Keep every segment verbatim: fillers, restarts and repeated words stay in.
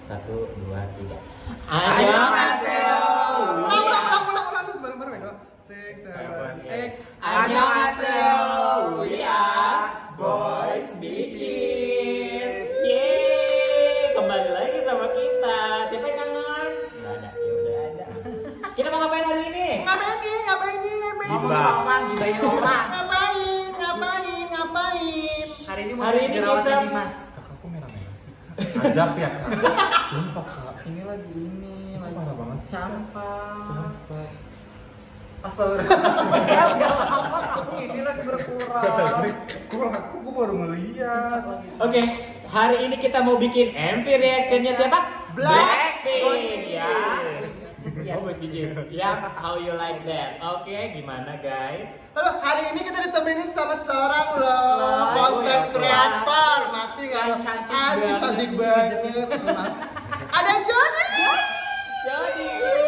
Satu, dua, tiga. Annyeonghaseyo. Ulang, ulang, ulang, ulang, ulang, terus bareng-bareng ya. Six, seven, eight. Annyeonghaseyo. We are Boys Bitches. Yeay, kembali lagi sama kita. Siapa yang kangen? Nggak ada, ya udah ada. Kita mau ngapain hari ini? Ngapain nih, ngapain nih, ngapain nih? Ngomongin orang, gibahin orang. Ngapain, ngapain, ngapain? Hari ini mau Hari ini jerawatnya kita- Dimas. Kakakku merah-merah sih, Kak. Ajab ya, Kak. Sumpah, Kak. Ini lagi ini, Itu lagi parah banget sih, Kak. campak. Campak. Pas ya udah lama tahu ini lagi berkurang. Gue aku gue baru ngeliat. Oke, hari ini kita mau bikin M V reactionnya siapa? Blackpink. Ya. Oh, Boys Bitches. Ya, how you like that? Oke, gimana guys? Lalu hari ini kita ditemenin sama seorang loh Wah, konten oh ya, kreator, mati nggak lo? Cantik Aduh banget. cantik banget. Ada Johnny. Jadi.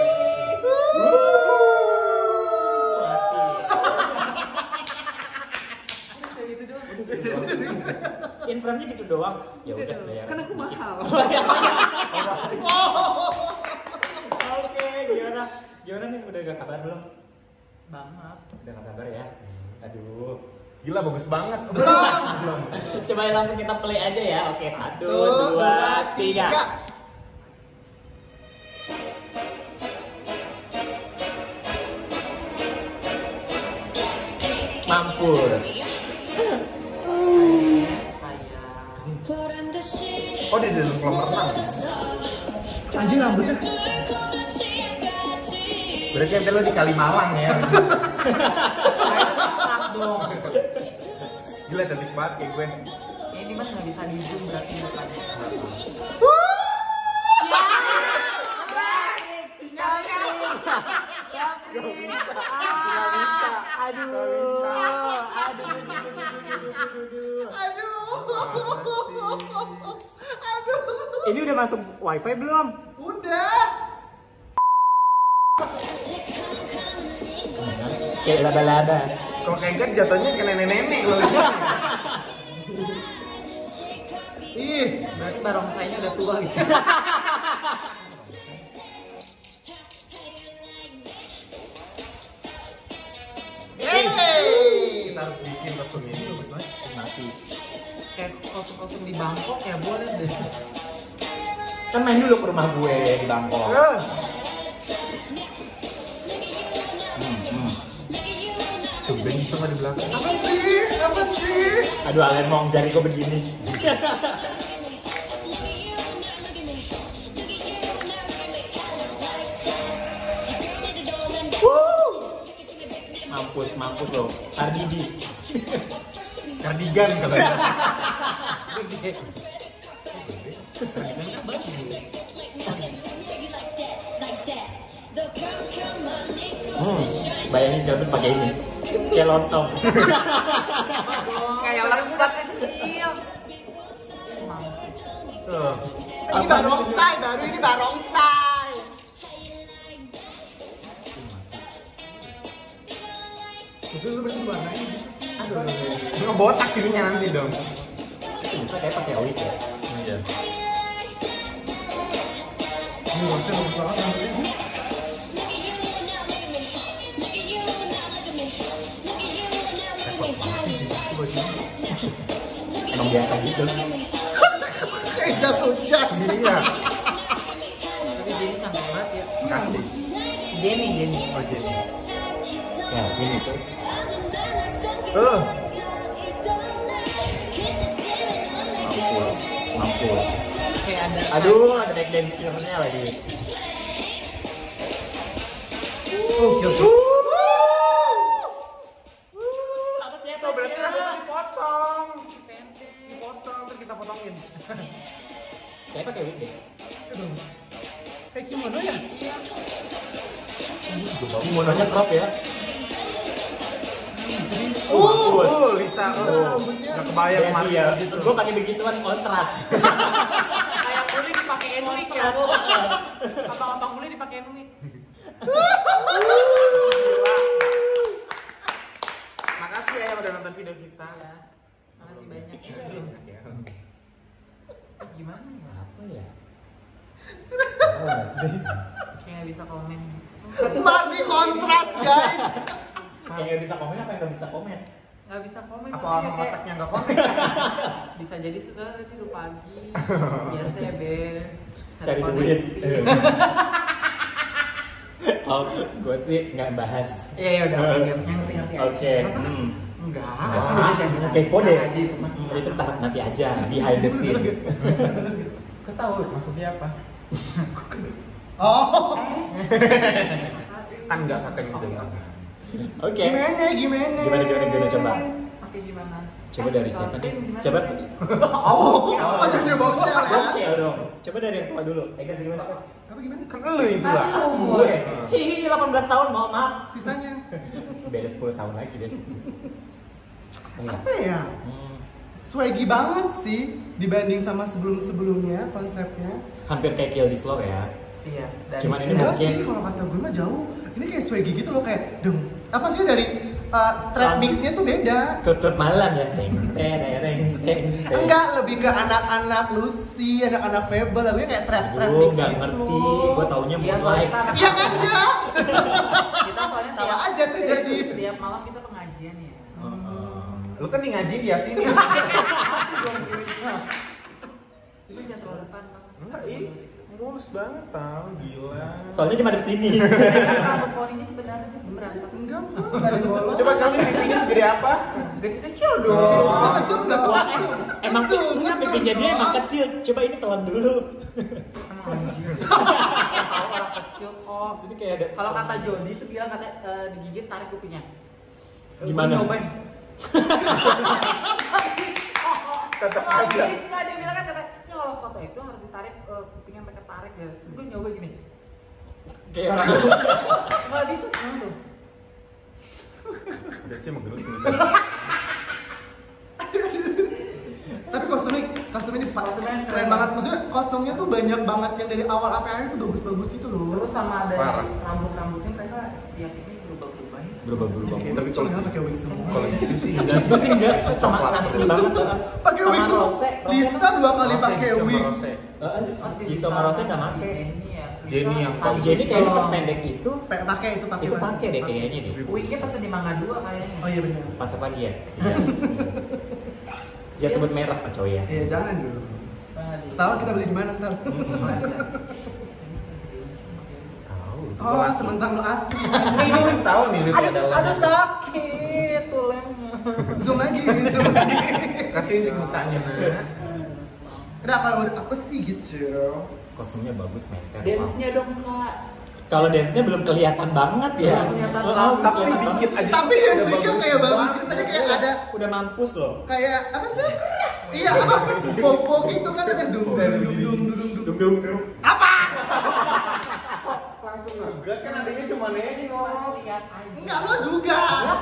Gitu doang. Inframnya gitu doang. Ya udah, bayar. Kan aku sedikit. mahal. Oke, gimana? Gimana nih? Udah gak sabar belum? Banget. Udah gak sabar ya? Aduh. Gila bagus banget. Belum. Belum. Coba langsung kita play aja ya. Oke, satu, Satu, dua, tiga. Mampus. Kayak Oh, di dalam kolam renang. Anjing rambutnya. Berarti ente lo di Kalimalang ya. cakep dong. Gila cantik banget kayak gue. Ini Dimas nggak bisa di zoom berarti mukanya. Gak bisa. Aduh. Gak bisa. Aduh. Aduh. Aduh. Ini udah masuk wifi belum? Udah. Kayak laba-laba. Kalau kayak kan jatuhnya ke nenek-nenek lo. Ih. Berarti barongsainya udah tua gitu. Yeay. Kita harus bikin kostum ini bagus banget. Mati. Kayak kostum-kostum di Bangkok ya boleh deh. Kan main dulu ke rumah gue di Bangkok. Ah. Tumben bisa nggak di belakang? Apa sih? Apa sih? Aduh, Alen mau jari gue begini. Mampus, mampus loh. Ardidi. Kardigan katanya. Hmm, bayangin David pakai ini. Kayak lontong. Kayak lembat kecil. Tuh. Ini barongsai, baru ini barongsai. Itu lu berarti warnanya gitu. Aduh. Ngebotak sininya nanti dong. Bisa kayak pakai wig ya. Iya. Ini rosnya bagus banget rambutnya. Emang biasa gitu. Eh jatuh jatuh. Iya. Tapi Jenny cantik banget ya. Kasih. Jenny, Jenny. Oh jadi. Ya, ini tuh. Tuh. Mampus, mampus. Kayak ada. Aduh, ada back dancernya lagi. Oh, gitu. Apa sih Tuh berarti rambutnya dipotong. Dipotong, terus kita potongin. Kayak pakai wig deh. Kayak kimono ya? Kimononya crop ya. Oh, mampus. oh, Lisa. Oh, nggak kebayang Ya, Mario iya. gitu. Gue pakai begituan kontras. Kayak kulit dipakein wig ya. Abang-abang kulit dipakein wig. Makasih ya yang udah nonton video kita. Ya. Makasih banyak ya. Ya. Gimana ya? Apa ya? Tahu nggak sih? Kayak nggak bisa komen gitu. Mami kontras guys. Yang nggak bisa komen apa yang nggak bisa komen? Nggak bisa komen. Apa maksudnya orang kayak otaknya nggak komen? bisa jadi sesuatu tidur pagi. Biasa ya Bel. Cari duit. Oh, gue sih nggak bahas. Iya ya udah. Yang ngerti ngerti aja. Oke. Hmm. Enggak. Wah, Aja gitu. kepo deh. Aja itu mah. Hmm, itu ntar nanti aja behind the scene. Kau tahu maksudnya apa? Oh. Kan nggak kakaknya gitu ya. Oke. Gimana gimana? Gimana gimana gimana coba? Oke gimana? Coba dari siapa nih? Gimana? Coba. Oh, oh jadi boxer ya? Bombshell dong. Coba dari yang tua dulu. Ega gimana? Kak? Apa gimana? Kan lu itu lah. Gue. Hihi delapan belas tahun mau maaf. Sisanya Beda sepuluh tahun lagi deh. Iya. apa ya? Hmm, Swaggy banget sih dibanding sama sebelum-sebelumnya konsepnya. hampir kayak Kill This Love ya. Iya. dari Cuman ini Enggak mungkin- sih, kalau kata gue mah jauh. Ini kayak swaggy gitu loh, kayak deng. Apa sih dari uh, trap mixnya tuh beda. Klub-klub malam ya. Teng teng teng teng. teng. Enggak, lebih ke anak-anak Lucy, anak-anak Fable, lagunya kayak trap-trap Gue mix nggak gitu. ngerti. Gue taunya Iya, Moonlight. soalnya Iya kan, Cak? kita soalnya Tawa tiap aja tuh jadi. tiap malam kita pengajian ya. Lu kan nih ngaji di sini. Itu jangan terlalu depan bang. Enggak, ih. Mulus banget tau, gila. Soalnya cuma di sini. Kan rambut poninya tuh beneran berantak. Enggak, enggak ada bolong. Coba kamu pipinya segede apa? Gede kecil Oh, dong. kecil enggak Wah, apa-apa. eh, emang pipinya pipinya dia emang kecil. Coba ini telan dulu. Anjir. Tahu orang kecil kok. Sini kayak ada. Kalau kata Jody itu bilang kata eh, digigit tarik kupingnya. Gimana? Gua nyobain. Tetep Oh, aja. bisa dia bilang kan kata, "Ya kalau foto itu harus ditarik eh, kupingnya sampai ketarik ya." Terus gue nyoba gini. Kayak orang. Enggak bisa sekarang tuh. Udah sih menggelut ini. Tapi kostumnya, kostumnya ini Kostumnya keren, keren. banget. Maksudnya kostumnya tuh banyak banget yang dari awal sampai akhir tuh bagus-bagus gitu loh. Terus sama dari Parah. rambut-rambutnya mereka tiap ini berubah-ubah ya. Berubah-berubah. Tapi kalau Cuma pakai wig semua. kalau di sini Justru sih enggak sama asli banget. Pakai wig Sama semua. Rose. Lisa dua kali pakai wig. Oh, si Jisoo sama Rose nggak si pakai. Jenny ya. Jenny yang Si Jenny kayaknya pas pendek itu Pa- Pakai itu pakai itu pasti. pakai deh kayaknya deh. Wignya pas di Mangga dua kayaknya. Oh iya benar. Pas apa dia? Iya. Jangan sebut merek Pak Coy ya. Iya jangan dulu. Tadi. Tahu kita beli di mana ntar? Tahu. Oh, sementang lu asli. Ini lu tahu nih lu Aduh, adalah. aduh sakit tulangnya. Zoom lagi, zoom lagi. Kasihin sih mukanya nah. Udah kalau menurut aku sih gitu. Kostumnya bagus men. Dance-nya dong kak. Kalau dance-nya belum kelihatan banget ya. Belum kelihatan Oh, banget. tapi Tapi dikit dikit aja. Tapi dia udah speaker kayak bagus gitu. Tadi kayak ada Udah mampus loh. kayak apa sih? Iya apa? Popo gitu kan ada dung dung dung dung dung dung. Dung dung dung. Apa? Langsung ngegas kan adanya cuma nengok. Lihat aja. Enggak lo juga.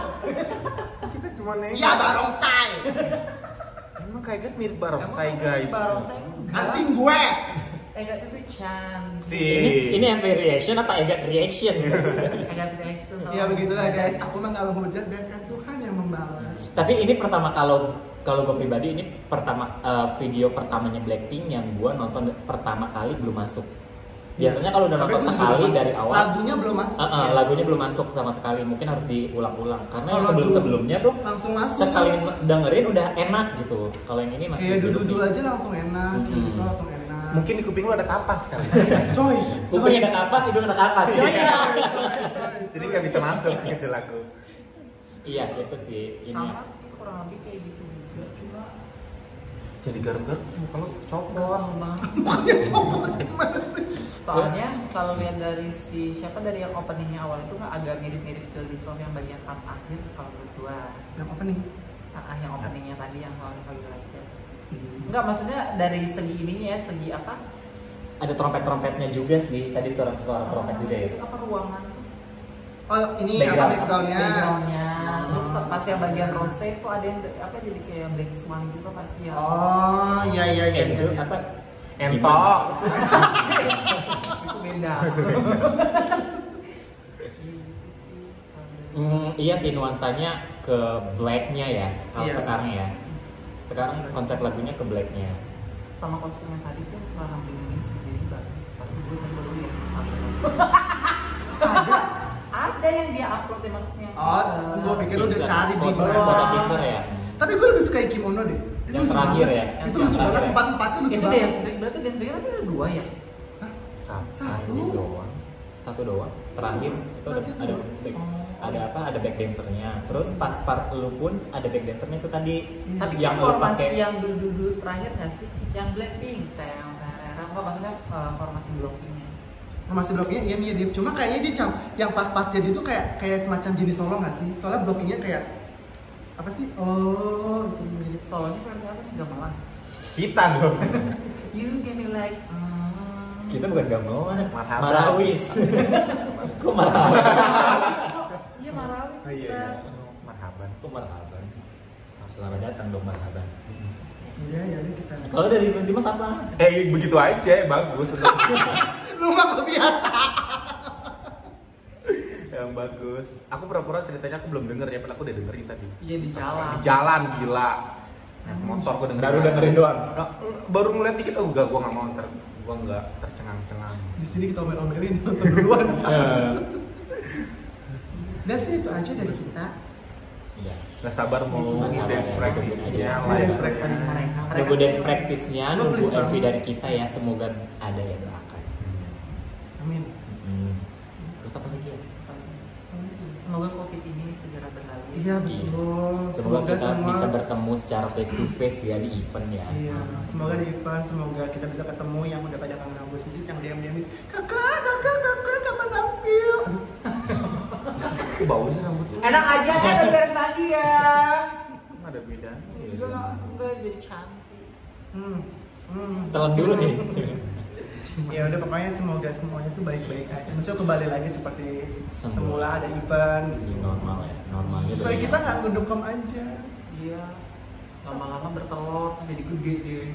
Kita cuma nengok. Iya barongsai. Emang kayak gitu mirip barongsai guys. Barongsai enggak. Anting gue. Ega itu cantik. Ini ini M V reaction apa Egat reaction? Ega reaction. Ya begitulah guys. Aku mah nggak menghujat, biarkan Tuhan yang membalas. Tapi ini pertama kalau kalau gue pribadi ini pertama eh, video pertamanya Blackpink yang gue nonton pertama kali belum masuk. Biasanya kalau udah Tapi nonton itu juga sekali masuk. dari awal, Lagunya belum masuk. eh, eh, lagunya belum masuk sama sekali. Mungkin harus diulang-ulang karena yang Kalau sebelum-sebelumnya tuh langsung masuk. sekali dengerin udah enak gitu. Kalau yang ini masih Kayak belum duduk-duduk nih. aja langsung enak, Mm-mm. Kill langsung enak. Mungkin di kuping lu ada kapas kali. Coy, Kuping ada kapas, hidung ada kapas. Coy. Jadi nggak bisa masuk gitu lagu. Iya, itu sih ini. Sama sih kurang lebih kayak gitu juga. Cuma Jadi garuk-garuk muka lu copot. gatel banget. Makanya coba gimana sih? Soalnya kalau lihat dari si siapa dari yang openingnya awal itu nggak agak mirip-mirip ke This Love yang bagian part akhir kalau menurut gua. Yang apa nih? Ah, yang openingnya tadi yang kalau lagi like Enggak, maksudnya dari segi ininya ya, segi apa? Ada trompet-trompetnya juga sih. Tadi suara-suara trompet juga ya. Itu apa ruangan tuh? Oh ini Background. apa backgroundnya? Backgroundnya. Terus Oh. pas yang bagian rose itu ada yang apa jadi kayak Black Swan gitu pasti ya. Oh iya iya iya. Angel iya. apa? Entok. Itu beda. Gitu sih. Hmm, iya sih nuansanya ke blacknya ya. Kalau Iya. sekarang ya. Sekarang konsep lagunya ke blacknya. Sama kostum yang tadi tuh celana bling bling sih jadi bagus. Tapi gue kan baru lihat Instagram. Ada, ada yang dia upload ya maksudnya. Oh, gue pikir lu udah cari di foto, mana. foto teaser ya. Tapi gue lebih suka kimono deh. Itu Yang lucu terakhir banget. ya? Itu Yang lucu terakhir banget. ya? Empat empatnya lucu Itu banget. dance break, berarti dance break tapi ada dua ya? Satu, Satu. doang. Satu doang. Terakhir itu ada Terakhir ada doang. back, Oh. ada apa? Ada back dancernya. Terus pas part lu pun ada back dancernya itu tadi. Tapi yang lu formasi pakai. yang dulu-dulu terakhir nggak sih? Yang Blackpink, teng tereng, apa maksudnya uh, formasi blockingnya? Masih bloknya iya iya dia. Cuma kayaknya dia cam yang pas partnya dia tuh kayak kayak semacam jenis solo nggak sih? Soalnya blockingnya kayak apa sih? Oh, itu mirip. Solonya versi apa nih? Gamelan. Kita dong. You give me like. mm. Kita bukan gamelan, Marhaban. marawis. Kok marawis? Iya Marawis Oh iya kita. iya. Marhaban. Kok marhaban? Selamat datang dong marhaban. Iya ya udah kita. Kalau dari Dimas apa? Eh begitu aja bagus untuk Lu mah kebiasa. yang bagus. Aku pura-pura ceritanya aku belum denger ya, padahal aku udah dengerin tadi. Iya di jalan. Di jalan gila. Naik motor gue dengerin. Baru dengerin doang. Nggak, baru ngeliat dikit, oh enggak, gue nggak mau ter, gue nggak tercengang-cengang. Di sini kita omel-omelin nonton duluan. Eh, Dan sih itu aja dari kita. Iya. Gak sabar mau Nggak sabar dance ya, practice-nya nunggu dance live. practice. Nunggu dance practice-nya, Coba nunggu please, M V Bang. dari kita ya, semoga ada ya doakan. Amin. Hmm. Terus apa lagi ya? Semoga COVID ini segera berlalu. Iya betul. Semoga, kita semua bisa bertemu secara face to face ya di event ya. Iya, semoga di event, semoga kita bisa ketemu yang udah pada kangen Agus bisnis yang D M D M kakak, kakak, kakak, kapan tampil? Kok bau sih rambutnya? Enak aja kan udah beres mandi ya. Nggak ada bedanya. Juga nggak nggak jadi cantik. Hmm, hmm. Telan dulu nih. Ya udah pokoknya semoga semuanya tuh baik-baik aja. Maksudnya kembali lagi seperti Semula. semula ada event. Ini normal ya, normalnya. Supaya udah kita ya. nggak ngedokem aja. Iya. Lama-lama bertelur kan jadi gede deh.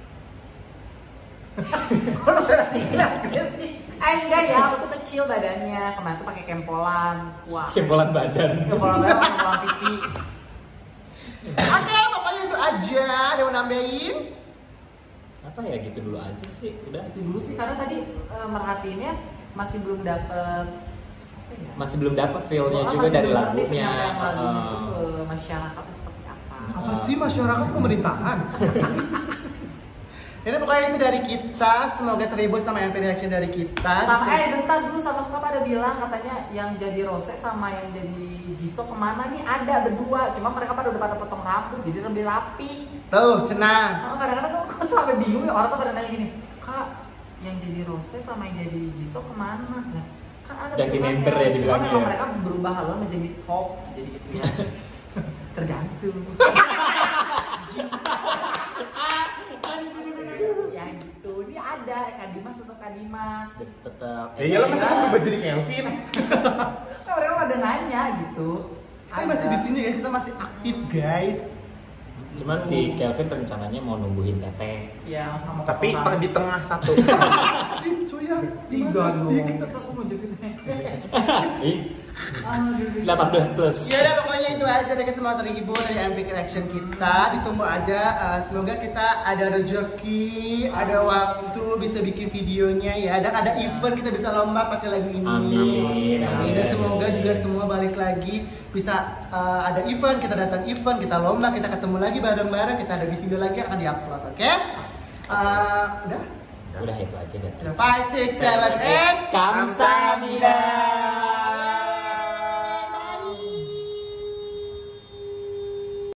Kalau berarti gede sih. Eh enggak ya, aku tuh kecil badannya. Kemarin tuh pakai kempolan. Wah. Kempolan badan. Kempolan badan, kempolan pipi. Oke, pokoknya itu aja. Ada yang mau nambahin? Apa ya gitu dulu aja sih, udah. Itu dulu sih karena tadi uh, merhatiinnya masih belum dapet apa ya? Masih belum dapat feel-nya Oh, juga masih dari belum ngerti lagunya. penyampaian lagunya Eh, tuh ke masyarakatnya seperti apa. Apa sih masyarakat pemerintahan? Ini pokoknya itu dari kita. Semoga terhibur sama M V reaction dari kita. Sama eh bentar dulu sama suka ada bilang katanya yang jadi Rose sama yang jadi Jisoo kemana nih ada berdua, cuma mereka pada udah pada potong rambut jadi lebih rapi. Tuh, cenang. Nah, kadang-kadang aku tuh sampai bingung ya orang tuh pada nanya gini, kak yang jadi Rose sama yang jadi Jisoo kemana? Nah, kan ada Ganti hubungannya. member ya Cuma dibilangnya memang ya. mereka berubah haluan menjadi top jadi gitu ya. Tergantung. Ya gitu, ini ada Kak Dimas tetap Kak Dimas. tetap. Ya iyalah masa aku berubah jadi Kelvin. Kan mereka pada nanya gitu. Kita masih di sini ya, kita masih aktif guys. Cuman si Kelvin rencananya mau numbuhin tete. Ya, sama Tapi potongan. per di tengah satu. Ih, cuy ya. tiga gimana? dong. Ih, Tetap aku mau jadi Ih, Aduh. delapan belas plus. Ya udah pokoknya itu aja deh, semua terhibur dari M V reaction kita. Ditunggu aja, uh, semoga kita ada rezeki, ada waktu bisa bikin videonya ya, dan ada event kita bisa lomba pakai lagu ini. Amin, Amin. Dan semoga juga semua balik lagi bisa uh, ada event, kita datang event, kita lomba, kita ketemu lagi bareng-bareng, kita ada video lagi yang akan diupload, oke? Uh, udah? Udah itu aja deh. Udah five, six, seven, eight. Kamsahamnida.